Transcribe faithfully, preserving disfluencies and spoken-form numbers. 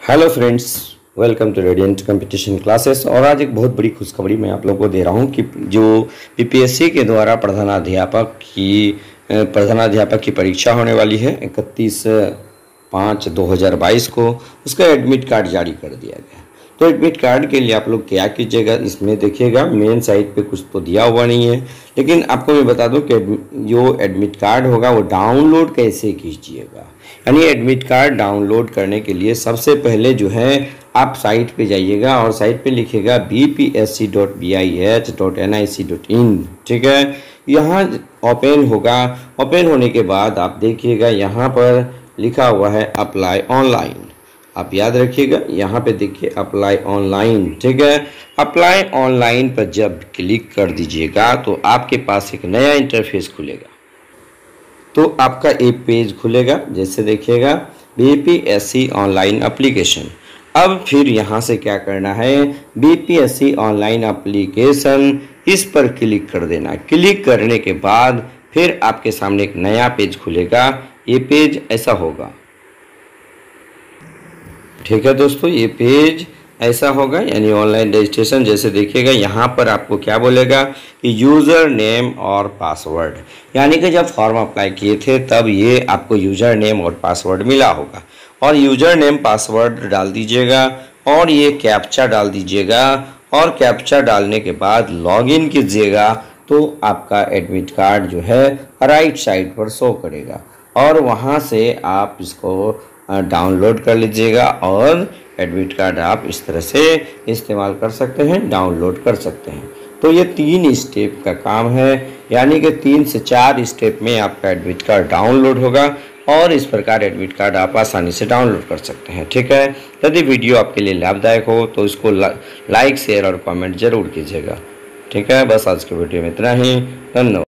Hello friends, welcome to radiant competition classes. और आज एक बहुत बड़ी खुशखबरी मैं आप लोगों को दे रहा हूं कि जो पीपीएससी के द्वारा प्रधानाध्यापक की प्रधानाध्यापक की परीक्षा होने वाली है इकतीस पाँच दो हज़ार बाईस को, उसका एडमिट कार्ड जारी कर दिया गया। तो एडमिट कार्ड के लिए आप लोग क्या कीजिएगा, इसमें देखिएगा मेन साइट पे कुछ तो दिया हुआ नहीं है, लेकिन आपको मैं बता दूं कि जो एडमिट कार्ड होगा वो डाउनलोड कैसे कीजिएगा। यानी एडमिट कार्ड डाउनलोड करने के लिए सबसे पहले जो है आप साइट पे जाइएगा और साइट पे लिखिएगा B P S C dot B I H dot N I C dot in. ठीक है, यहाँ ओपन होगा। ओपन होने के बाद आप देखिएगा यहाँ पर लिखा हुआ है अप्लाई ऑनलाइन। आप याद रखिएगा, यहाँ पे देखिए अप्लाई ऑनलाइन। ठीक है, अप्लाई ऑनलाइन पर जब क्लिक कर दीजिएगा तो आपके पास एक नया इंटरफेस खुलेगा। तो आपका एक पेज खुलेगा, जैसे देखिएगा B P S C online application. अब फिर यहाँ से क्या करना है, B P S C online application, इस पर क्लिक कर देना। क्लिक करने के बाद फिर आपके सामने एक नया पेज खुलेगा। ये पेज ऐसा होगा। ठीक है दोस्तों, ये पेज ऐसा होगा, यानी ऑनलाइन रजिस्ट्रेशन। जैसे देखिएगा यहाँ पर आपको क्या बोलेगा कि यूज़र नेम और पासवर्ड, यानी कि जब फॉर्म अप्लाई किए थे तब ये आपको यूज़र नेम और पासवर्ड मिला होगा, और यूज़र नेम पासवर्ड डाल दीजिएगा और ये कैप्चा डाल दीजिएगा। और कैप्चा डालने के बाद लॉगिन कीजिएगा तो आपका एडमिट कार्ड जो है राइट साइड पर शो करेगा, और वहाँ से आप इसको डाउनलोड कर लीजिएगा और एडमिट कार्ड आप इस तरह से इस्तेमाल कर सकते हैं, डाउनलोड कर सकते हैं। तो ये तीन स्टेप का काम है, यानी कि तीन से चार स्टेप में आपका एडमिट कार्ड डाउनलोड होगा, और इस प्रकार एडमिट कार्ड आप आसानी से डाउनलोड कर सकते हैं। ठीक है, यदि वीडियो आपके लिए लाभदायक हो तो इसको लाइक शेयर और कमेंट जरूर कीजिएगा। ठीक है, बस आज के वीडियो में इतना ही। धन्यवाद।